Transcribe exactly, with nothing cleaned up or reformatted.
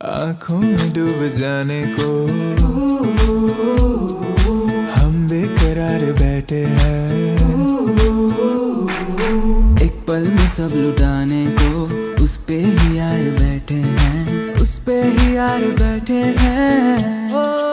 आंखों में डूब जाने को हम बेकरार बैठे हैं। एक पल में सब लुटाने को उस पे ही यार बैठे हैं, उस पे ही यार बैठे हैं।